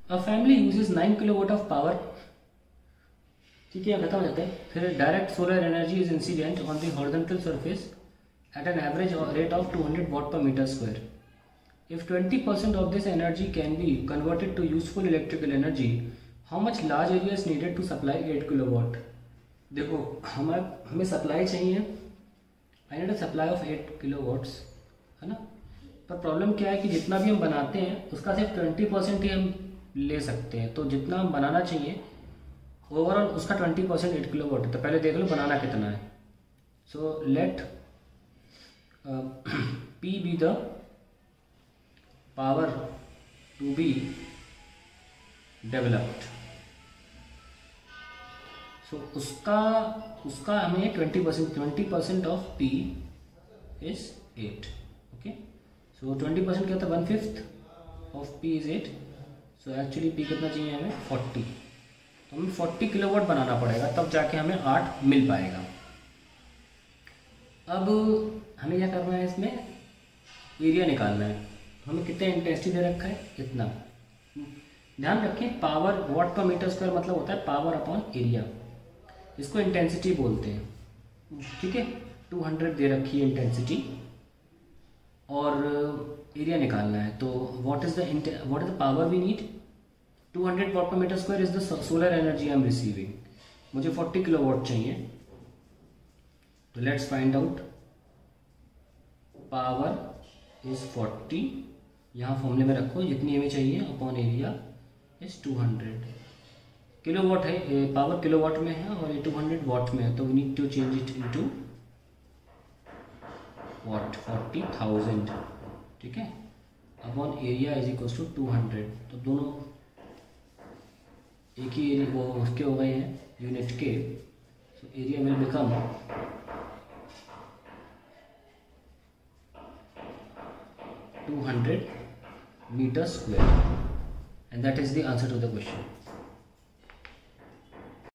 A family uses 9 kilowatt of power. ठीक है, खत्म हो जाता है। फिर direct solar energy is incident on the horizontal surface at an average rate of 200 watt per meter square. If 20% of this energy can be converted to useful electrical energy, how much large area is needed to supply 8 kilowatt? देखो हमें supply चाहिए, I need a supply of 8 kilowatts, है ना। पर problem क्या है कि जितना भी हम बनाते हैं उसका सिर्फ 20% ही हम ले सकते हैं। तो जितना हम बनाना चाहिए ओवरऑल उसका 20% 8 किलोवाट है। तो पहले देख लो बनाना कितना है। So let P be the power to be developed. So उसका हमें 20% of P is 8. Okay, so 20% क्या होता है, 1/5 of P is 8. So actually P कितना चाहिए हमें, 40. तो हमें 40 किलोवाट बनाना पड़ेगा, तब जाके हमें 8 मिल पाएगा। अब हमें क्या करना है, इसमें एरिया निकालना है। हमें कितने इंटेंसिटी दे रखा है, इतना। ध्यान रखें, पावर वाट पर मीटर स्क्वायर मतलब होता है पावर अपॉन एरिया, इसको इंटेंसिटी बोलते हैं। ठीक है, 200 दे रखी है इंटेंसिटी और एरिया निकालना है। तो what is the power we need, 200 watt per meter square is the solar energy I am receiving. मुझे 40 किलोवाट चाहिए, तो let's find out. Power is 40, यहाँ फॉर्मूले में रखो, जितनी हमें चाहिए अपॉन एरिया इज 200। किलोवाट है, पावर किलोवाट में है और ये 200 वाट में है, तो we need to change it into watt, 40,000। ठीक है, upon area is equal to 200। तो दोनों एक ही एरिया वो उसके हो गए हैं यूनिट के। So area will become 200 meters square, and that is the answer to the question.